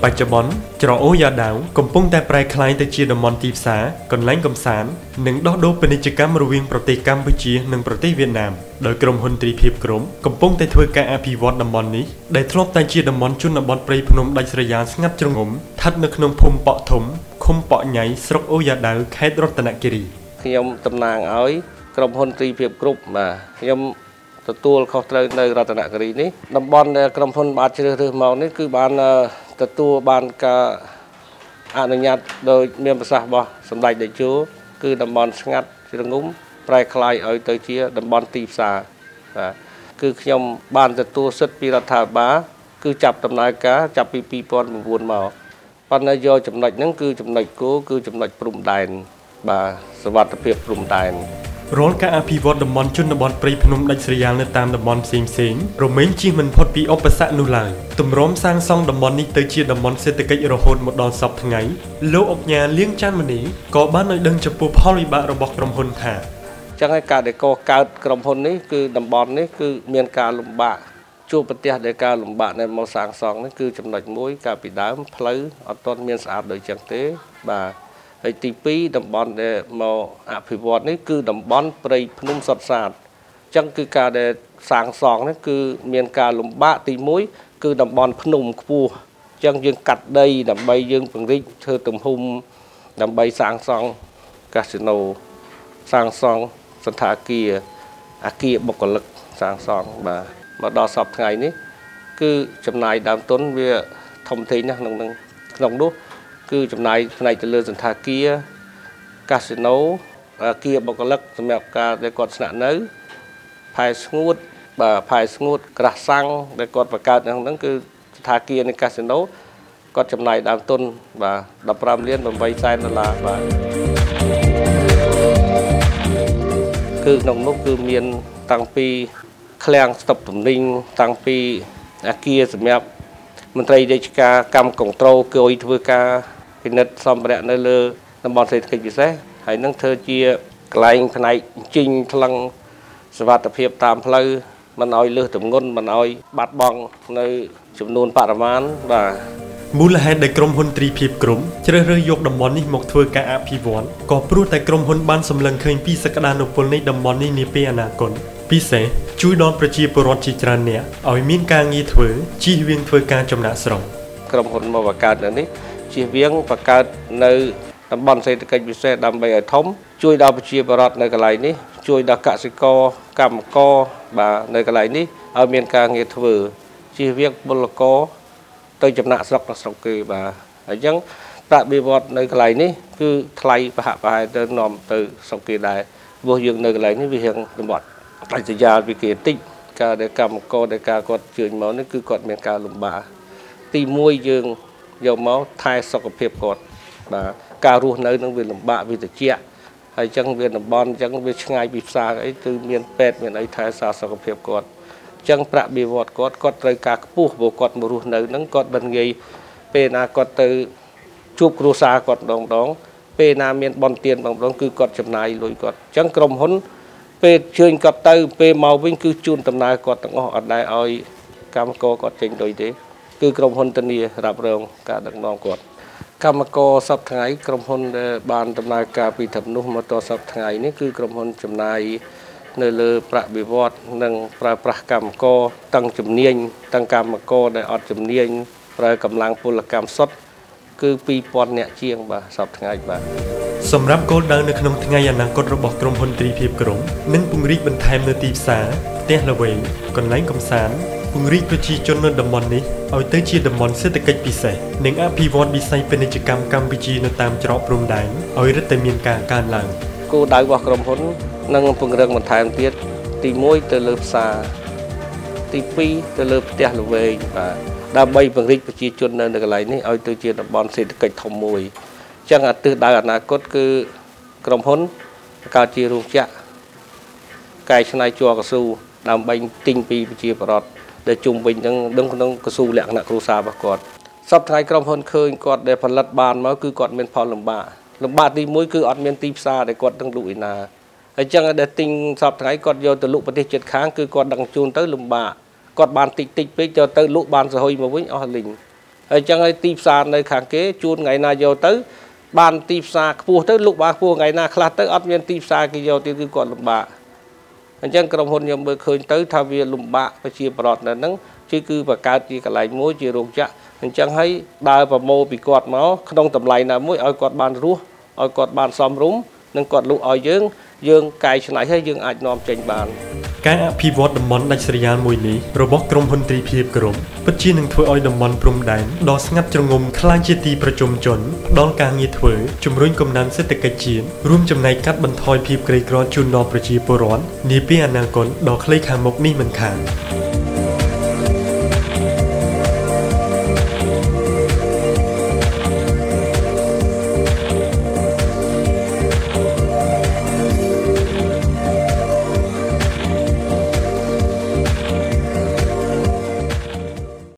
បច្ចុប្បន្នច្រអូយ៉ាដាវកំពុងតែប្រែក្លាយទៅជាតំបន់ទីផ្សារកន្លែងកំសាន្តនិងដោះដូរពាណិជ្ជកម្មរវាងប្រទេសកម្ពុជានិងប្រទេសវៀតណាមដោយក្រុមហ៊ុនទ្រីភិបក្រុមកំពុងតែធ្វើការអភិវឌ្ឍតំបន់នេះដែលធ្លាប់តែជាតំបន់ជនបទព្រៃភ្នំដាច់ស្រយាលស្ងាត់ជ្រងំស្ថិតនៅក្នុងភូមិប៉ក់ធំឃុំប៉ក់ញ៉ៃស្រុកអូយ៉ាដាវខេត្តរតនគិរីខ្ញុំតំណាងឲ្យក្រុមហ៊ុនទ្រីភិបក្រុមបាទខ្ញុំទទួលខុសត្រូវនៅរតនគិរីនេះតំបន់ដែលក្រុមហ៊ុនបានជ្រើសរើសមកនេះគឺបានទទួលបានការអនុញ្ញាតដោយមានប្រសាសន៍របស់សម្ដេចតេជោគឺតំបន់ស្ងាត់ជ្រងំប្រែក្លាយឲ្យទៅជាតំបន់ទីផ្សារបាទគឺខ្ញុំបានទទួលសិទ្ធិពីរដ្ឋាភិបាលគឺចាប់ដំណើរការចាប់ពី2009មកប៉ុន្តែយកចំណុចហ្នឹងគឺចំណុចគោលគឺចំណុចព្រំដែនបាទសវត្ថិភាពព្រំដែនរាល់ការអភិវឌ្ឍតំបន់ជនបទព្រៃភ្នំដាច់ស្រយាលនៅតាមតំបន់ផ្សេងៗរមែងជៀសមិនផុតពីឧបសគ្គនោះឡើយទម្រាំសាងសង់តំបន់នេះទៅជាតំបន់សេដ្ឋកិច្ចរហូតមកដល់សព្វថ្ងៃលោកអុកញ៉ាលៀងច័ន្ទមនីក៏បានឲ្យដឹងចំពោះផលវិបាករបស់ក្រុមហ៊ុនថាអញ្ចឹងហើយការដែលកកើតក្រុមហ៊ុននេះគឺតំបន់នេះគឺមានការលំបាកជួបប្រទះដោយការលំបាកនៅមកសាងសង់នេះគឺចំណុចមួយកាលពីដើមផ្លូវអត់ទាន់មានស្អាតដូចចឹងទេបាទហើយទី2តំបន់ដែលមកអភិវឌ្ឍនេះគឺតំបន់ព្រៃភ្នំសុទ្ធសាធអញ្ចឹងគឺការដែលសាងសង់នេះគឺមានការលំបាកទី1គឺតំបន់ភ្នំខ្ពស់អញ្ចឹងយើងកាត់ដីដើម្បីយើងពង្រីកធ្វើទំហំដើម្បីសាងសង់កាស៊ីណូសាងសង់សណ្ឋាគារអគារបុគ្គលិកសាងសង់បាទមកដល់សប្តាហ៍ថ្ងៃនេះគឺចំណាយដើមទុនវាធំធេងណាស់ក្នុងនោះគឺចំណាយផ្នែកទៅលើសណ្ឋាគារកាស៊ីណូអគារបុគ្គលិកសម្រាប់ការដែលគាត់ស្នាក់នៅផែស្ងួតបាទផែស្ងួតក្រាស់សាំងដែលគាត់បង្កើតហ្នឹងគឺសណ្ឋាគារនៃកាស៊ីណូគាត់ចំណាយដើមទុនបាទ15លាន8សែនដុល្លារបាទគឺក្នុងនោះគឺមានតាំងពីឃ្លាំងស្តុបទំនិញតាំងពីអគារសម្រាប់មន្ត្រីរាជការកម្មគន្ត្រូលគឺឲ្យធ្វើការពិនិត្យសម្ភារៈនៅលើតំបន់សេដ្ឋកិច្ចពិសេសហើយនឹងធ្វើជាកន្លែងផ្នែកជីងថ្លឹងសវត្ថិភាពតាមផ្លូវមិនឲ្យលើសទម្ងន់មិនឲ្យបាត់បង់នៅចំនួនបរិមាណបាទមូលហេតុដែលក្រុមហ៊ុនទ្រីភិបក្រុមជ្រើសរើសយកតំបន់នេះមកធ្វើការអភិវឌ្ឍក៏ព្រោះតែក្រុមហ៊ុនបានសម្លឹងឃើញពីសក្តានុពលនៃតំបន់នេះនាពេលអនាគតពិសេសជួយដល់ប្រជាពលរដ្ឋជាច្រើនអ្នកឲ្យមានការងារធ្វើជៀសវាងធ្វើការចំណាក់ស្រុកក្រុមហ៊ុនមកបង្កើតនៅនេះជៀសវាងបង្កើតនៅតំបន់សេដ្ឋកិច្ចពិសេសដើម្បីឲ្យធំជួយដល់ប្រជាពលរដ្ឋនៅកន្លែងនេះជួយដល់កសិករកម្មករបាទនៅកន្លែងនេះឲ្យមានការងារធ្វើជៀសវាងពលករទៅចំណាក់ស្រុកដល់ស្រុកគេបាទអញ្ចឹងប្រាក់បៀវត្តនៅកន្លែងនេះគឺថ្លៃប្រហាក់ប្រហែលទៅនាំទៅស្រុកគេដែរព្រោះយើងនៅកន្លែងនេះវារៀងតំបន់ដាច់ស្រយាលពីគេតិចការដែលកម្មករដែលការគាត់ជឿញមកនេះគឺគាត់មានការលំបាកទី1យើងយកមកថែសុខភាពគាត់បាទការរស់នៅនឹងវាលំបាកវាត្រជាក់ហើយអញ្ចឹងវាតំបន់អញ្ចឹងវាឆ្ងាយពីផ្សារអីគឺមានពេទ្យមានអីថែសារសុខភាពគាត់អញ្ចឹងប្រាក់បៀវត្តគាត់ត្រូវការខ្ពស់ព្រោះគាត់មករស់នៅហ្នឹងគាត់មិនងាយពេលណាគាត់ទៅជួបគ្រួសារគាត់ម្ដងពេលណាមានបន់ទានម្ដងគឺគាត់ចំណាយលុយគាត់អញ្ចឹងក្រុមហ៊ុនពេលជើញគាត់ទៅពេលមកវិញគឺជូនដំណើរគាត់ទាំងអស់អត់ដែលឲ្យកម្មករគាត់ចេញលុយទេគឺក្រុមហ៊ុនធានារ៉ាប់រងការដឹកនាំគាត់កម្មករសប្តាហ៍ថ្ងៃក្រុមហ៊ុនដែលបានដំណើរការពីធំនោះមកដល់សប្តាហ៍ថ្ងៃនេះគឺក្រុមហ៊ុនចំណាយនៅលើប្រាក់បៀវត្តនិងប្រើប្រាស់កម្មករទាំងជំនាញទាំងកម្មករដែលអត់ជំនាញប្រើកម្លាំងពលកម្មសុទ្ធគឺ2000នាក់ជាងបាទសប្តាហ៍ថ្ងៃបាទសម្រាប់គោលដៅនៅក្នុងថ្ងៃអនាគតរបស់ក្រុមហ៊ុនទ្រីភិបក្រុមនឹងពង្រីកបន្ថែមនៅទីផ្សារផ្ទះល្វែងកន្លែងកម្សាន្តពង្រីកប្រជាជននៅតំបន់នេះឲ្យទៅជាតំបន់សេដ្ឋកិច្ចពិសេសនិងអភិវឌ្ឍវិស័យពាណិជ្ជកម្មកម្ពុជានៅតាមច្រកព្រំដែនឲ្យរឹតតែមានការកើនឡើងគោលដៅរបស់ក្រុមហ៊ុននឹងពង្រឹងបន្ថែមទៀតទី1ទៅលើផ្សារទី2ទៅលើផ្ទះល្វែងបាទដើម្បីពង្រីកប្រជាជននៅកន្លែងនេះឲ្យទៅជាតំបន់សេដ្ឋកិច្ចធំមួយអញ្ចឹងទិសដៅអនាគតគឺក្រុមហ៊ុនបង្កើតជារោងចក្រកែច្នៃជ័រកស៊ូដើម្បីទិញពីប្រជាពលរដ្ឋដែលជុំវិញនឹងក្នុងកស៊ូលក្ខណៈគ្រួសាររបស់គាត់សប្តាហ៍ក្រុមហ៊ុនឃើញគាត់ដែលផលិតបានមកគឺគាត់មានផលលំបាកទី1គឺអត់មានទីផ្សារដែលគាត់នឹងលក់ឯណាហើយចឹងដែលទិញសប្តាហ៍គាត់យកទៅលក់ប្រទេសជិតខាងគឺគាត់ដឹកជូនទៅលំបាកគាត់បានតិចពេកទៅលក់បានសហុយមកវិញអស់លីងអហើយចឹងហើយទីផ្សារនៅខាងគេជួនថ្ងៃណាយកទៅបានទីផ្សារខ្ពស់ទៅលក់បានខ្ពស់ថ្ងៃណាខ្លះទៅអត់មានទីផ្សារគេយកទៀតគឺគាត់លំបាកអញ្ចឹងក្រុមហ៊ុនខ្ញុំមើលឃើញទៅថាវាលំបាកប្រជាប្រដ្ឋនៅហ្នឹងគឺបង្កើតជាកន្លែងមួយជារោងចក្រអញ្ចឹងហើយដើរប្រមូលពីគាត់មកក្នុងតម្លៃណាមួយឲ្យគាត់បានរស់ឲ្យគាត់បានសមរម្យនិងគាត់លក់ឲ្យយើងកែច្នៃឲ្យយើងអាចនាំចេញបានការអភិវឌ្ឍតំបន់ដាច់ស្រយាលមួយនេះរបស់ក្រុមហ៊ុនទ្រីភិបក្រុមពិតជានឹងធ្វើឲ្យតំបន់ព្រំដែនដ៏ស្ងាត់ជ្រងំក្លាយជាទីប្រជុំជនផ្ដល់ការងារធ្វើជំរុញកំណើនសេដ្ឋកិច្ចជាតិរួមចំណែកកាត់បន្ថយភាពក្រីក្រជូនដល់ប្រជាពលរដ្ឋនាពេលអនាគតដ៏ខ្លីខាងមុខនេះមិនខាន